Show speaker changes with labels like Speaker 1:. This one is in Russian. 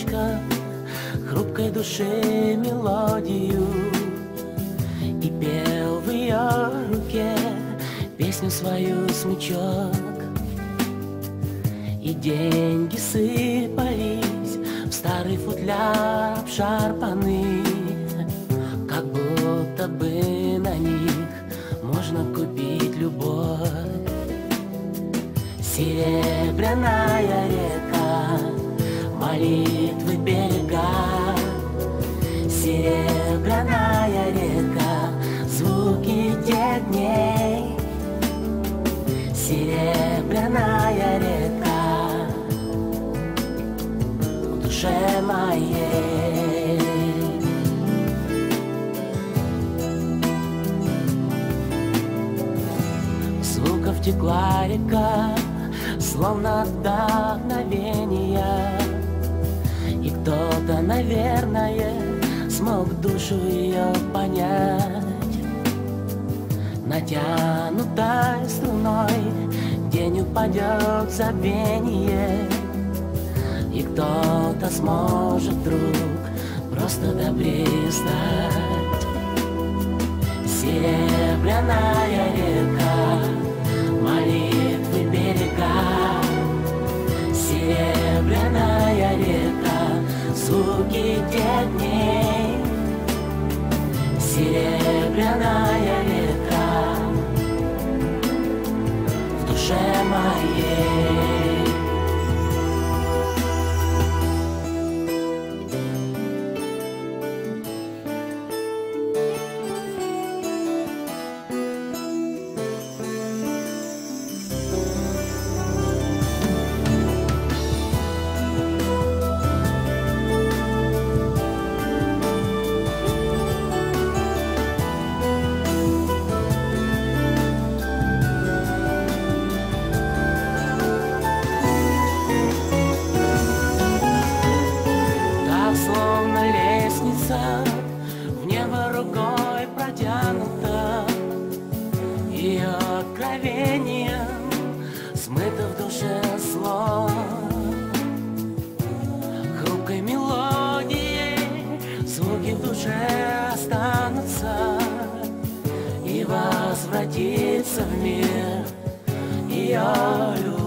Speaker 1: облачко хрупкой душе мелодию и пел в ее руке песню свою смычок. И деньги сыпались в старый футляр обшарпанный, как будто бы на них можно купить любовь. Серебряная река, молитвы берега, серебряная река, звуки тех дней. Серебряная река в душе моей. Звуков текла река, словно вдохновение, и кто-то, наверное, смог душу ее понять. Натянутой струной день упадет в забвение, и кто-то сможет вдруг просто добрее стать. Серебряная река, молитвы берега, серебряная река, звуки тех дней. Серебряная река в душе моей. В небо рукой протянута, ее откровением смыто в душе слов. Хрупкой мелодией звуки в душе останутся, и возвратится в мир ее любовь.